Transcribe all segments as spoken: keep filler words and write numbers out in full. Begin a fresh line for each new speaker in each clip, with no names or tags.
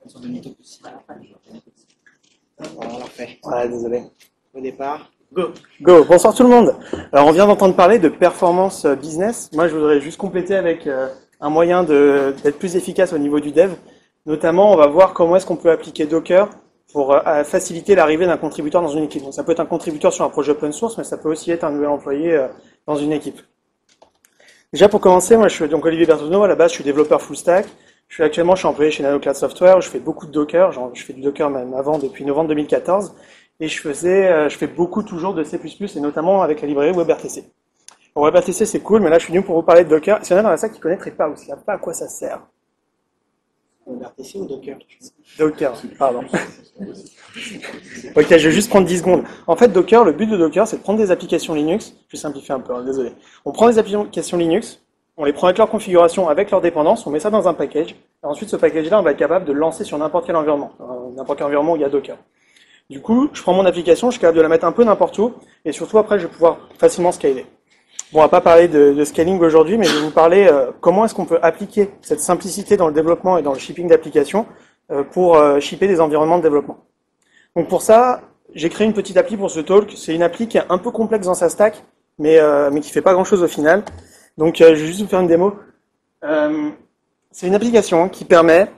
sur deux méthodes possibles.
Voilà, on l'a fait.
Ouais, désolé.
Au départ, go.
Go. Bonsoir tout le monde. Alors on vient d'entendre parler de performance business. Moi je voudrais juste compléter avec euh, un moyen de, d'être plus efficace au niveau du dev. Notamment, on va voir comment est-ce qu'on peut appliquer Docker pour euh, faciliter l'arrivée d'un contributeur dans une équipe. Donc ça peut être un contributeur sur un projet open source, mais ça peut aussi être un nouvel employé euh, dans une équipe. Déjà pour commencer, moi je suis donc Olivier Bertoneau, à la base je suis développeur full stack. Je suis actuellement je suis employé chez Nano Cloud Software, je fais beaucoup de Docker, genre, je fais du Docker même avant depuis novembre deux mille quatorze. Et je faisais, euh, je fais beaucoup toujours de C plus plus et notamment avec la librairie WebRTC. Bon, WebRTC c'est cool, mais là je suis venu pour vous parler de Docker. S'il y en a dans la salle qui ne connaîtrait pas ou s'il n'y a pas à quoi ça sert.
WebRTC ou Docker?
Docker, pardon. Ok, je vais juste prendre dix secondes. En fait, Docker, le but de Docker, c'est de prendre des applications Linux. Je vais simplifier un peu, hein, désolé. On prend des applications Linux, on les prend avec leur configuration, avec leurs dépendances, on met ça dans un package. Et ensuite, ce package-là, on va être capable de le lancer sur n'importe quel environnement, euh, n'importe quel environnement où il y a Docker. Du coup, je prends mon application, je suis capable de la mettre un peu n'importe où, et surtout après, je vais pouvoir facilement scaler. Bon, on va pas parler de, de scaling aujourd'hui, mais je vais vous parler euh, comment est-ce qu'on peut appliquer cette simplicité dans le développement et dans le shipping d'applications euh, pour euh, shipper des environnements de développement. Donc pour ça, j'ai créé une petite appli pour ce talk. C'est une appli qui est un peu complexe dans sa stack, mais, euh, mais qui fait pas grand-chose au final. Donc euh, je vais juste vous faire une démo. Euh, c'est une application qui permet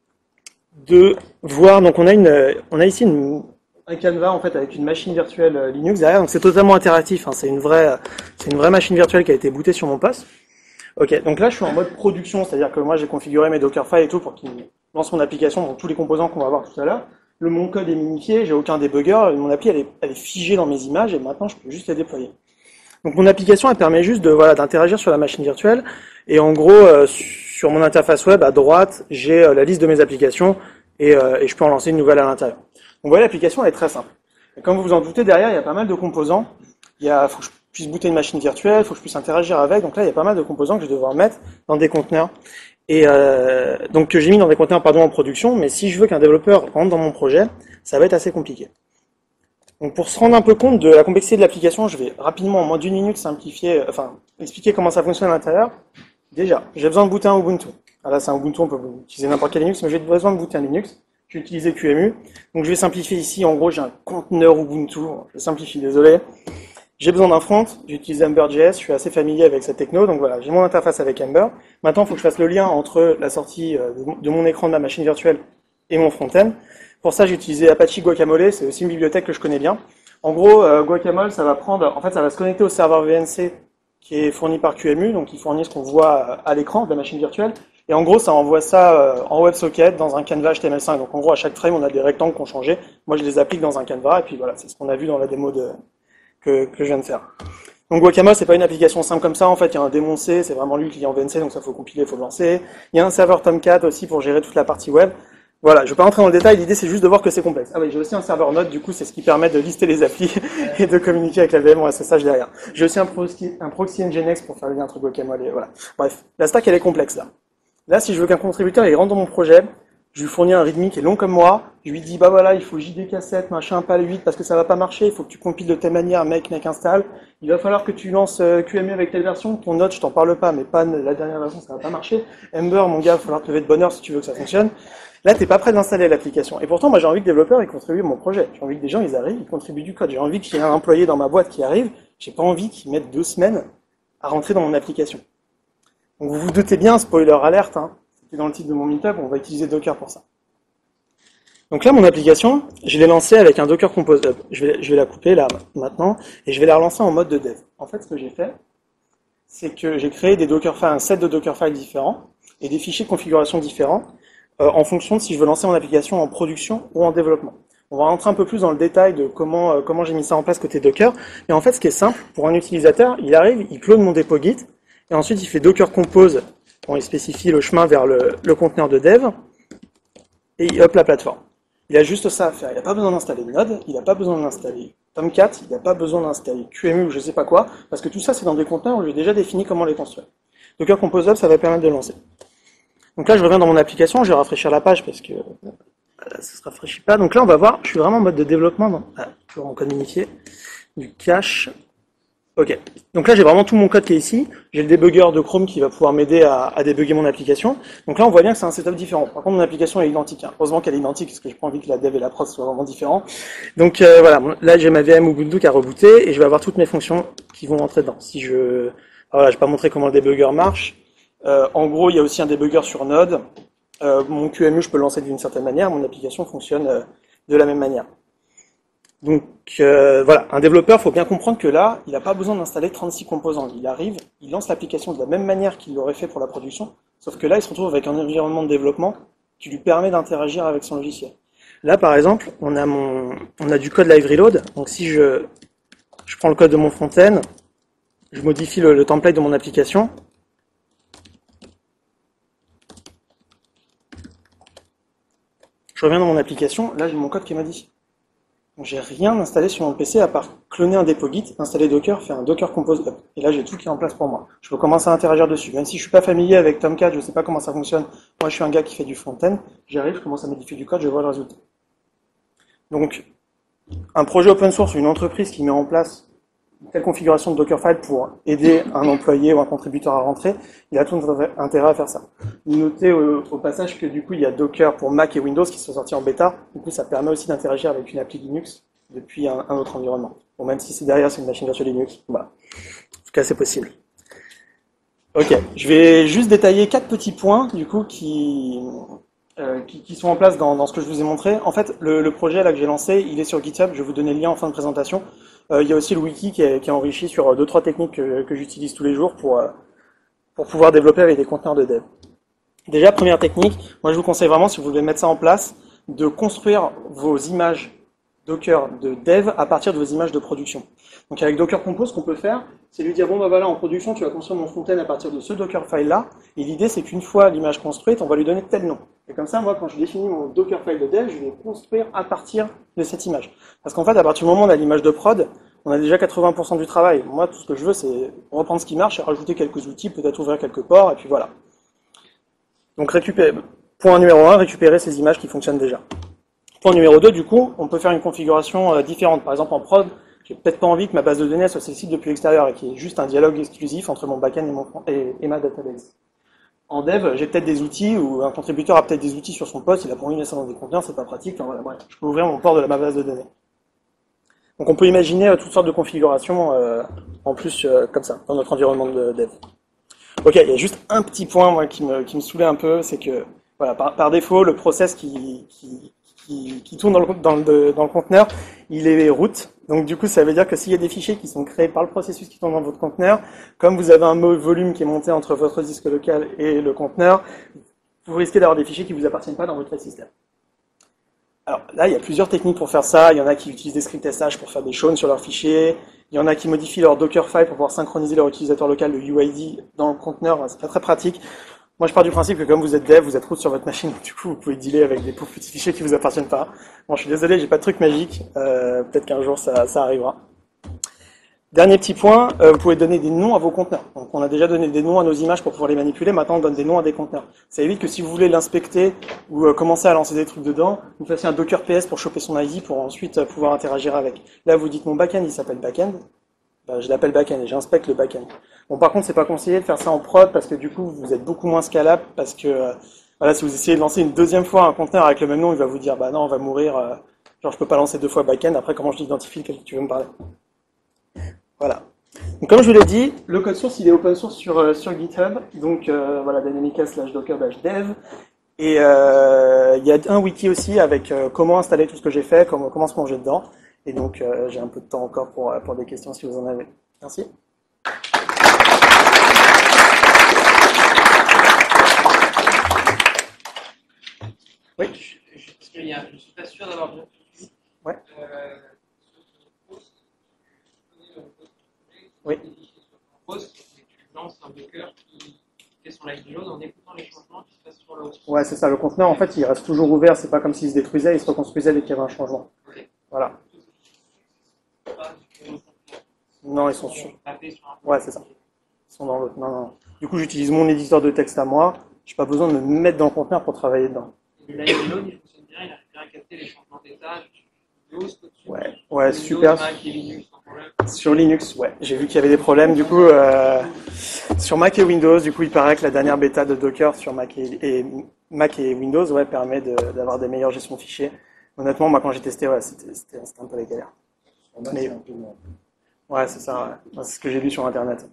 de voir. Donc on a une, on a ici une, un canevas en fait avec une machine virtuelle Linux derrière. Donc c'est totalement interactif. Hein, c'est une vraie, c'est une vraie machine virtuelle qui a été bootée sur mon poste. Ok. Donc là je suis en mode production, c'est-à-dire que moi j'ai configuré mes Dockerfiles et tout pour qu'il lance mon application, donc tous les composants qu'on va voir tout à l'heure. Le, mon code est minifié, j'ai aucun débugger, mon appli elle est, elle est figée dans mes images et maintenant je peux juste les déployer. Donc mon application elle permet juste de voilà d'interagir sur la machine virtuelle et en gros euh, sur mon interface web à droite j'ai euh, la liste de mes applications et, euh, et je peux en lancer une nouvelle à l'intérieur. Donc vous voyez l'application elle est très simple. Et comme vous vous en doutez derrière il y a pas mal de composants. Il y a faut que je puisse booter une machine virtuelle, faut que je puisse interagir avec. Donc là il y a pas mal de composants que je vais devoir mettre dans des conteneurs. Et euh, donc que j'ai mis dans des conteneurs pardon en production, mais si je veux qu'un développeur rentre dans mon projet, ça va être assez compliqué. Donc pour se rendre un peu compte de la complexité de l'application, je vais rapidement en moins d'une minute simplifier, enfin expliquer comment ça fonctionne à l'intérieur. Déjà, j'ai besoin de booter un Ubuntu. Alors là c'est un Ubuntu, on peut utiliser n'importe quel Linux, mais j'ai besoin de booter un Linux. Je vais utiliser Q M U. Donc je vais simplifier ici, en gros j'ai un conteneur Ubuntu, je simplifie, désolé. J'ai besoin d'un front, j'utilise Ember.js, je suis assez familier avec cette techno, donc voilà, j'ai mon interface avec Ember. Maintenant, il faut que je fasse le lien entre la sortie de mon écran de ma machine virtuelle et mon front-end. Pour ça, j'ai utilisé Apache Guacamole, c'est aussi une bibliothèque que je connais bien. En gros, euh, Guacamole, ça va prendre, en fait, ça va se connecter au serveur V N C qui est fourni par Q M U, donc il fournit ce qu'on voit à l'écran de la machine virtuelle. Et en gros, ça envoie ça en WebSocket dans un canevas H T M L cinq. Donc en gros, à chaque frame, on a des rectangles qui ont changé. Moi, je les applique dans un canevas, et puis voilà, c'est ce qu'on a vu dans la démo de... Que, que je viens de faire. Donc Guacamole, c'est pas une application simple comme ça, en fait, il y a un démon C, c'est vraiment lui qui est en V N C, donc ça faut compiler, faut le lancer. Il y a un serveur Tomcat aussi pour gérer toute la partie web. Voilà, je vais pas rentrer dans le détail, l'idée c'est juste de voir que c'est complexe. Ah oui, j'ai aussi un serveur Node, du coup c'est ce qui permet de lister les applis et de communiquer avec la V M ou S S H derrière. J'ai aussi un proxy, un proxy Nginx pour faire le lien entre Guacamole et voilà. Bref, la stack elle est complexe là. Là, si je veux qu'un contributeur il rentre dans mon projet, je lui fournis un readme qui est long comme moi, je lui dis bah voilà, il faut J D K sept, machin, pas le huit parce que ça va pas marcher, il faut que tu compiles de telle manière, mec, mec installe, il va falloir que tu lances Q M U avec telle version, ton Node je t'en parle pas, mais pas la dernière version, ça va pas marcher, Ember mon gars, il va falloir te lever de bonne heure si tu veux que ça fonctionne. Là t'es pas prêt d'installer l'application, et pourtant moi j'ai envie que le développeur il contribue à mon projet, j'ai envie que des gens ils arrivent, ils contribuent du code, j'ai envie qu'il y ait un employé dans ma boîte qui arrive, j'ai pas envie qu'il mette deux semaines à rentrer dans mon application. Donc vous vous doutez bien, spoiler alerte, hein, c'était dans le titre de mon meetup, on va utiliser Docker pour ça. Donc là, mon application, je l'ai lancée avec un Docker Compose Hub. Je vais, je vais la couper là, maintenant, et je vais la relancer en mode de dev. En fait, ce que j'ai fait, c'est que j'ai créé des Dockerfiles, un set de Dockerfiles différents, et des fichiers de configuration différents, euh, en fonction de si je veux lancer mon application en production ou en développement. On va rentrer un peu plus dans le détail de comment, euh, comment j'ai mis ça en place côté Docker. Mais en fait, ce qui est simple, pour un utilisateur, il arrive, il clone mon dépôt Git, et ensuite il fait Docker Compose, quand il spécifie le chemin vers le, le conteneur de dev, et il up la plateforme. Il a juste ça à faire. Il n'a pas besoin d'installer Node, il n'a pas besoin d'installer Tomcat, il n'a pas besoin d'installer Q M U ou je sais pas quoi, parce que tout ça c'est dans des conteneurs où j'ai déjà défini comment les construire. Docker Compose Hub, ça va permettre de lancer. Donc là je reviens dans mon application, je vais rafraîchir la page parce que ça se rafraîchit pas. Donc là on va voir, je suis vraiment en mode de développement, dans, ah, toujours en code minifié, du cache. Ok, donc là j'ai vraiment tout mon code qui est ici. J'ai le débugger de Chrome qui va pouvoir m'aider à, à débugger mon application. Donc là on voit bien que c'est un setup différent. Par contre mon application est identique. Hein. Heureusement qu'elle est identique parce que j'ai pas envie que la dev et la prod soient vraiment différents. Donc euh, voilà, là j'ai ma V M Ubuntu qui a rebooté et je vais avoir toutes mes fonctions qui vont rentrer dedans. Si je, alors voilà, je vais pas montrer comment le débugger marche. Euh, en gros il y a aussi un débugger sur Node. Euh, mon Q M U je peux le lancer d'une certaine manière. Mon application fonctionne euh, de la même manière. Donc euh, voilà, un développeur, il faut bien comprendre que là, il n'a pas besoin d'installer trente-six composants. Il arrive, il lance l'application de la même manière qu'il l'aurait fait pour la production, sauf que là, il se retrouve avec un environnement de développement qui lui permet d'interagir avec son logiciel. Là, par exemple, on a mon, on a du code live reload. Donc si je, je prends le code de mon front-end, je modifie le, le template de mon application. Je reviens dans mon application, là j'ai mon code qui est modifié. J'ai rien installé sur mon P C à part cloner un dépôt Git, installer Docker, faire un Docker Compose Up. Et là, j'ai tout qui est en place pour moi. Je peux commencer à interagir dessus. Même si je suis pas familier avec Tomcat, je sais pas comment ça fonctionne. Moi, je suis un gars qui fait du front-end. J'arrive, je commence à modifier du code, je vois le résultat. Donc, un projet open source, une entreprise qui met en place une telle configuration de Dockerfile pour aider un employé ou un contributeur à rentrer, il a tout intérêt à faire ça. Notez au, au passage que du coup il y a Docker pour Mac et Windows qui sont sortis en bêta, du coup ça permet aussi d'interagir avec une appli Linux depuis un, un autre environnement. Bon, même si c'est derrière c'est une machine virtuelle Linux, voilà. En tout cas c'est possible. Ok, je vais juste détailler quatre petits points du coup qui, euh, qui, qui sont en place dans, dans ce que je vous ai montré. En fait, le, le projet là que j'ai lancé, il est sur GitHub, je vais vous donner le lien en fin de présentation. Euh, il y a aussi le wiki qui est, qui est enrichi sur deux trois techniques que, que j'utilise tous les jours pour, euh, pour pouvoir développer avec des conteneurs de dev. Déjà, première technique, moi je vous conseille vraiment, si vous voulez mettre ça en place, de construire vos images Docker de dev à partir de vos images de production. Donc avec Docker Compose, ce qu'on peut faire, c'est lui dire, bon bah voilà, en production, tu vas construire mon front-end à partir de ce Docker file-là, et l'idée c'est qu'une fois l'image construite, on va lui donner tel nom. Et comme ça, moi, quand je définis mon Docker file de dev, je vais construire à partir de cette image. Parce qu'en fait, à partir du moment où on a l'image de prod, on a déjà quatre-vingts pour cent du travail. Moi, tout ce que je veux, c'est reprendre ce qui marche et rajouter quelques outils, peut-être ouvrir quelques ports, et puis voilà. Donc récupérer, point numéro un, récupérer ces images qui fonctionnent déjà. Point numéro deux, du coup, on peut faire une configuration euh, différente. Par exemple, en prod, j'ai peut-être pas envie que ma base de données soit accessible depuis l'extérieur et qu'il y ait juste un dialogue exclusif entre mon backend et, mon, et, et ma database. En dev, j'ai peut-être des outils, ou un contributeur a peut-être des outils sur son poste, il a pour lui mettre ça dans des conteneurs, c'est pas pratique, enfin, voilà, bref, je peux ouvrir mon port de la, ma base de données. Donc on peut imaginer euh, toutes sortes de configurations, euh, en plus, euh, comme ça, dans notre environnement de dev. Ok, il y a juste un petit point moi, qui, me, qui me saoulait un peu, c'est que voilà, par, par défaut, le process qui, qui, qui, qui tourne dans le, dans, le, dans le conteneur, il est root. Donc du coup, ça veut dire que s'il y a des fichiers qui sont créés par le processus qui tourne dans votre conteneur, comme vous avez un volume qui est monté entre votre disque local et le conteneur, vous risquez d'avoir des fichiers qui ne vous appartiennent pas dans votre système. Alors là, il y a plusieurs techniques pour faire ça. Il y en a qui utilisent des scripts S H pour faire des shawns sur leurs fichiers. Il y en a qui modifient leur Dockerfile pour pouvoir synchroniser leur utilisateur local, le U I D, dans le conteneur. C'est pas très pratique. Moi, je pars du principe que comme vous êtes dev, vous êtes root sur votre machine, du coup, vous pouvez dealer avec des pauvres petits fichiers qui vous appartiennent pas. Bon, je suis désolé, j'ai pas de truc magique. Euh, peut-être qu'un jour, ça, ça arrivera. Dernier petit point, euh, vous pouvez donner des noms à vos conteneurs. Donc, on a déjà donné des noms à nos images pour pouvoir les manipuler. Maintenant, on donne des noms à des conteneurs. Ça évite que si vous voulez l'inspecter ou euh, commencer à lancer des trucs dedans, vous fassiez un Docker P S pour choper son I D pour ensuite euh, pouvoir interagir avec. Là, vous dites mon backend, il s'appelle backend. Ben, je l'appelle backend et j'inspecte le backend. Bon, par contre, c'est pas conseillé de faire ça en prod parce que du coup, vous êtes beaucoup moins scalable parce que, euh, voilà, si vous essayez de lancer une deuxième fois un conteneur avec le même nom, il va vous dire, bah non, on va mourir, euh, genre, je peux pas lancer deux fois backend, après, comment je l'identifie, lequel tu veux me parler? Voilà. Donc, comme je vous l'ai dit, le code source, il est open source sur, euh, sur GitHub. Donc, euh, voilà, dynamica slash docker dash dev. Et, euh, il y a un wiki aussi avec, euh, comment installer tout ce que j'ai fait, comment, comment se plonger dedans. Et donc, euh, j'ai un peu de temps encore pour, pour des questions si vous en avez. Merci. Oui.
Parce qu'il y a, je ne suis pas sûr d'avoir bien compris.
Ouais.
Euh, post,
oui.
Post, et tu lances un Docker qui fait son live reload en écoutant les changements qui se passent sur le host.
Ouais, c'est ça. Le conteneur, en fait, il reste toujours ouvert. C'est pas comme s'il se détruisait, il se reconstruisait dès qu'il y avait un changement.
Okay.
Voilà. Non, ils sont sur. Ouais, c'est ça. Ils sont dans l'autre. Non, non. Du coup, j'utilise mon éditeur de texte à moi. J'ai pas besoin de me mettre dans le conteneur pour travailler dedans.
Le live reload, il fonctionne bien. Il a bien capté les changements d'état du host au-dessus.
Ouais, ouais, super.
problème.
Sur Linux, ouais. J'ai vu qu'il y avait des problèmes. Du coup, euh, sur Mac et Windows, du coup, il paraît que la dernière bêta de Docker sur Mac et, et Mac et Windows, ouais, permet de- d'avoir des meilleures gestions de fichiers. Honnêtement, moi, quand j'ai testé, ouais, c'était c'était- c'était un peu la galère.
En bas,
Mais-
c'est un peu moins.
Ouais, c'est ça. Ouais. Moi, c'est ce que j'ai lu sur Internet.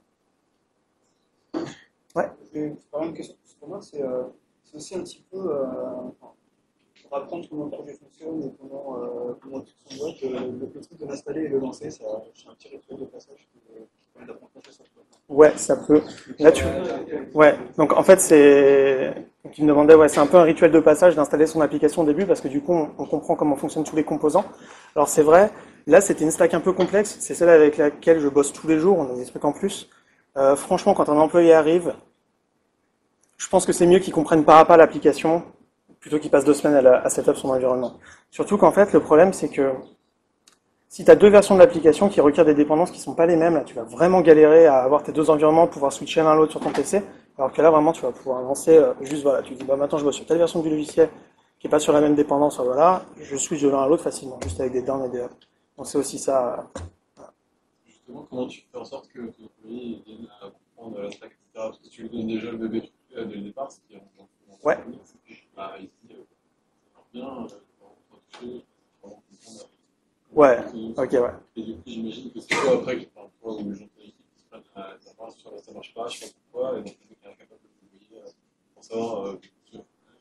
J'ai quand même une question pour moi, c'est euh, c'est aussi un petit peu euh, enfin, pour apprendre comment le projet fonctionne et comment, euh, comment tout s'emboîte, euh, le, le truc de l'installer et le lancer, ça, c'est un petit rituel de passage qui euh, qui permet d'apprendre à faire ça.
Ouais, ça peut. Là, tu. Ouais. Donc, en fait, c'est. Donc, il me demandait, ouais, c'est un peu un rituel de passage d'installer son application au début parce que du coup, on, on comprend comment fonctionnent tous les composants. Alors, c'est vrai. Là, c'était une stack un peu complexe. C'est celle avec laquelle je bosse tous les jours. On a des trucs en plus. Euh, franchement, quand un employé arrive, je pense que c'est mieux qu'il comprenne pas à pas l'application plutôt qu'il passe deux semaines à, la, à setup son environnement. Surtout qu'en fait, le problème, c'est que si tu as deux versions de l'application qui requièrent des dépendances qui sont pas les mêmes, là, tu vas vraiment galérer à avoir tes deux environnements, pouvoir switcher l'un à l'autre sur ton P C, alors que là, vraiment, tu vas pouvoir lancer euh, juste, voilà, tu dis, bah, maintenant, je bosse sur telle version du logiciel qui est pas sur la même dépendance, voilà, je switch de l'un à l'autre facilement, juste avec des downs et des up. Donc, c'est aussi ça.
Justement, comment tu fais en sorte que ton employé vienne à comprendre la stack, et cetera. Parce que si tu lui donnes déjà le bébé tout fait dès le départ, c'est qu'il y a un
Ouais.
Bah, ici, euh, ça marche bien, euh, on va toucher, on va comprendre.
Ouais,
Euh,
ok, ouais.
Et du coup, j'imagine que c'est toi après qui enfin, toi ou les gens de l'équipe qui se prennent à savoir sur ça marche pas, je sais pas pourquoi, et donc tu es incapable de publier euh, pour savoir euh, sur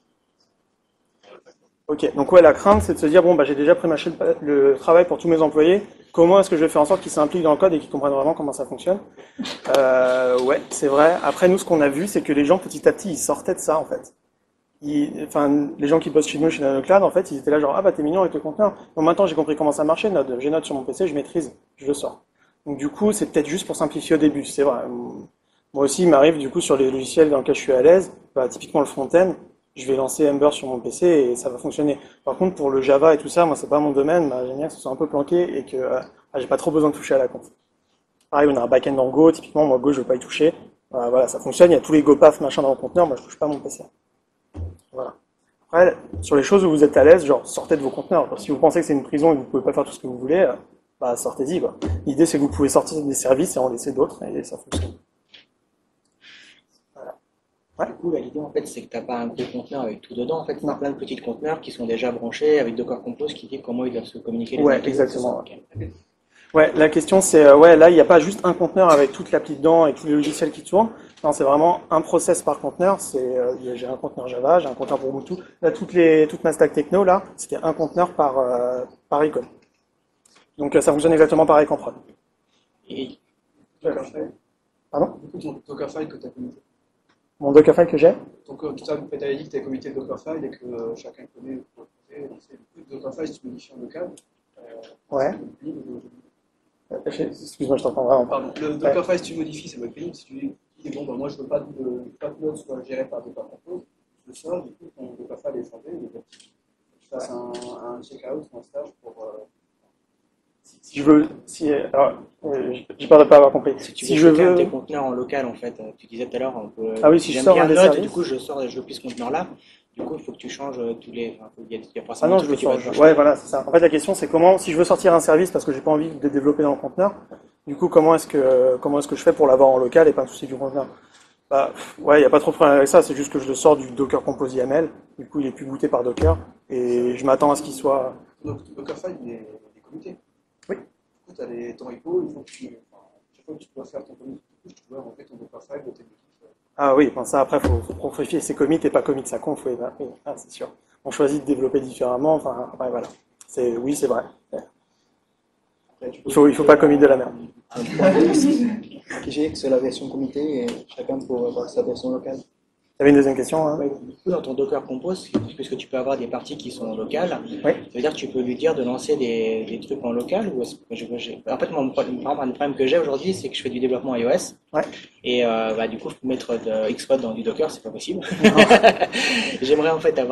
Ok, donc ouais, la crainte, c'est de se dire, bon, bah, j'ai déjà prémâché le, le travail pour tous mes employés, comment est-ce que je vais faire en sorte qu'ils s'impliquent dans le code et qu'ils comprennent vraiment comment ça fonctionne? Euh, ouais, c'est vrai. Après, nous, ce qu'on a vu, c'est que les gens, petit à petit, ils sortaient de ça, en fait. Ils, enfin, les gens qui bossent chez nous, chez NanoCloud, en fait, ils étaient là genre, ah bah t'es mignon avec le conteneur. Donc maintenant, j'ai compris comment ça marchait, Node. J'ai Node sur mon P C, je maîtrise, je le sors. Donc du coup, c'est peut-être juste pour simplifier au début, c'est vrai. Moi aussi, il m'arrive, du coup, sur les logiciels dans lesquels je suis à l'aise, bah, typiquement le front-end, je vais lancer Ember sur mon P C et ça va fonctionner. Par contre, pour le Java et tout ça, moi, c'est pas mon domaine, bah, j'aime bien que ce soit un peu planqué et que euh, ah, j'ai pas trop besoin de toucher à la conf. Pareil, on a un back-end en Go, typiquement, moi, Go, je veux pas y toucher. Euh, voilà, ça fonctionne, il y a tous les Go paths, machin dans le conteneur, moi, je touche pas à mon P C. Voilà. Après, sur les choses où vous êtes à l'aise, genre, sortez de vos conteneurs. Si vous pensez que c'est une prison et que vous pouvez pas faire tout ce que vous voulez, euh, bah, sortez-y, quoi. L'idée, c'est que vous pouvez sortir des services et en laisser d'autres, et ça fonctionne. Ouais.
Du coup, là, l'idée, en fait, c'est que tu n'as pas un gros conteneur avec tout dedans. En fait, tu as plein de petits conteneurs qui sont déjà branchés avec Docker Compose qui dit comment ils doivent se communiquer les uns
Ouais,
avec les autres.
exactement.
Ok.
Ouais, la question c'est, euh, ouais, là, il n'y a pas juste un conteneur avec toute l'appli dedans et tous les logiciels qui tournent. Non, c'est vraiment un process par conteneur. C'est, euh, j'ai un conteneur Java, j'ai un conteneur pour Ubuntu. Là, toutes les, toute ma stack techno, là, c'était un conteneur par, euh, par icône. Donc, euh, ça fonctionne exactement pareil qu'en prod.
Et
Dockerfile.
Pardon?
Du coup, ton Dockerfile que tu as comité.
Mon Dockerfile que j'ai?
Donc, euh, tout ça, tu avais dit que tu as comité Dockerfile et que euh, chacun connaît le projet. Donc, c'est du coup, Dockerfile, si tu modifies en local. Euh,
Ouais.
c'est pénible.
Euh, Excuse-moi, je t'entends vraiment pas.
Pardon, le Dockerfile, si tu modifies, ça va être pénible. Si tu dis, bon, bah, moi, je veux pas que le node soit géré par Docker Compose, je le sors, du coup, ton Dockerfile est changé. Il faut que tu fasses un, un check-out ou un stage pour. Euh,
Si je veux, si, alors, euh, j'ai peur de pas avoir compris.
si tu
Si
veux
je
checker un de
veux,
tes conteneurs en local, en fait, euh, tu disais tout à l'heure, on peut.
Ah oui, si je
j'aime
sors
bien
un des
Node,
services.
du coup, je sors et je veux plus ce conteneur-là. Du coup, il faut que tu changes euh, tous les. Enfin, il y a, il y a
ah
forcément
non,
un
je
truc
le
que tu vas
sors. je-
changer.
Ouais, voilà, c'est ça. En fait, la question, c'est comment, si je veux sortir un service parce que j'ai pas envie de le développer dans le conteneur, du coup, comment est-ce que, comment est-ce que je fais pour l'avoir en local et pas un souci du conteneur? Bah, pff, ouais, il y a pas trop de problème avec ça. C'est juste que je le sors du Docker Compose I M L. Du coup, il est plus booté par Docker et je m'attends à ce qu'il soit.
Donc, ton Dockerfile, il est, il est comité.
Oui.
Du coup, tu as les, ton repo, il faut que tu. Enfin, chaque fois que tu dois faire ton commit, tu dois rentrer ton Dockerfile de tes équipes.
Ah oui, enfin ça après, faut, faut profiter ses commits et pas commit sa conf. Oui, bah, oui, ah, c'est sûr. On choisit de développer différemment. Enfin, ouais, voilà. C'est, oui, c'est vrai.
Après, tu peux
Il faut, il faut pas commit de la merde.
un point de P G, que c'est la version comité et chacun pour avoir sa version locale.
T'avais une deuxième question, hein?
Ouais, du coup, dans ton Docker Compose, puisque tu peux avoir des parties qui sont locales,
Oui.
ça veut dire que tu peux lui dire de lancer des, des trucs en local ou est-ce que je, je- En fait, mon problème, par exemple, un problème que j'ai aujourd'hui, c'est que je fais du développement iOS.
Ouais.
Et euh, bah, du coup, mettre de Xcode dans du Docker, c'est pas possible. J'aimerais en fait avoir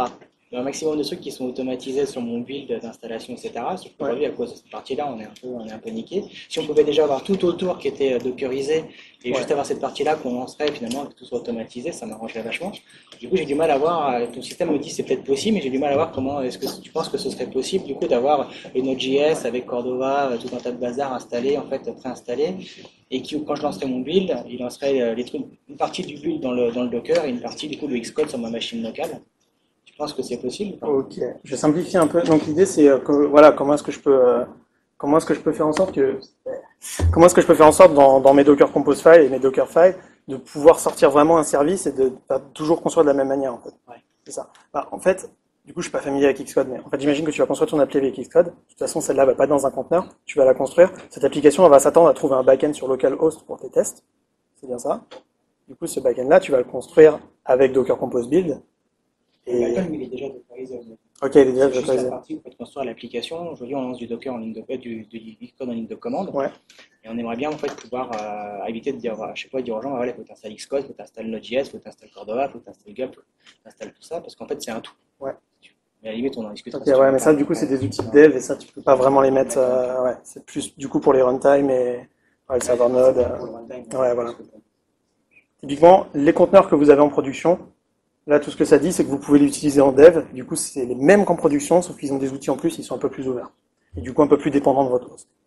il y a un maximum de trucs qui sont automatisés sur mon build d'installation, et cetera. Sauf qu'aujourd'hui, à cause de cette partie-là, on est un peu, on est un peu niqué. Si on pouvait déjà avoir tout autour qui était dockerisé et
Ouais.
juste avoir cette partie-là qu'on lancerait finalement, que tout soit automatisé, ça m'arrangerait vachement. Du coup, j'ai du mal à voir, euh, ton système me dit c'est peut-être possible, mais j'ai du mal à voir comment, est-ce que tu penses que ce serait possible, du coup, d'avoir le Node.js avec Cordova, euh, tout un tas de bazar installé, en fait, préinstallé, et qui, quand je lancerais mon build, il lancerait euh, les trucs, une partie du build dans le, dans le Docker et une partie, du coup, de Xcode sur ma machine locale. Tu penses que c'est possible ou pas?
Ok, je simplifie un peu. Donc l'idée c'est euh, que voilà, comment est-ce que je peux euh, comment est-ce que je peux faire en sorte que comment est-ce que je peux faire en sorte dans, dans mes Docker Compose files et mes Docker files de pouvoir sortir vraiment un service et de pas toujours construire de la même manière en fait.
Ouais.
C'est ça. Bah, en fait, du coup je suis pas familier avec Xcode, mais en fait j'imagine que tu vas construire ton appli avec Xcode. De toute façon celle-là va pas être dans un conteneur, tu vas la construire. Cette application elle va s'attendre à trouver un backend sur localhost pour tes tests. C'est bien ça. Du coup ce backend là tu vas le construire avec Docker Compose build.
Le
Et...
backend, il est déjà dockerisé.
Ok, il est déjà
C'est juste la
dockerisé.
partie où on peut construire l'application. Aujourd'hui, on lance du Docker en ligne de, euh, du, du Xcode en ligne de commande.
Ouais.
Et on aimerait bien en fait pouvoir euh, éviter de dire, euh, je sais pas, dire aux gens, voilà, il faut t'installer Xcode, il faut t'installer Node.js, il faut t'installer Cordova, il faut t'installer Gulp, il faut t'installer tout ça, parce qu'en fait, c'est un tout.
Ouais.
Mais à la limite, on en discutera.
Ok,
si tu
ouais,
veux
mais
pas.
ça, du coup, c'est des outils de dev et ça, tu peux pas vraiment les mettre. Euh, ouais, c'est plus du coup pour les runtime et ouais, le serveur Node. euh, ouais, voilà. Typiquement, les conteneurs que vous avez en production, là, tout ce que ça dit, c'est que vous pouvez l'utiliser en dev. Du coup, c'est les mêmes qu'en production, sauf qu'ils ont des outils en plus, ils sont un peu plus ouverts. Et du coup, un peu plus dépendants de votre host.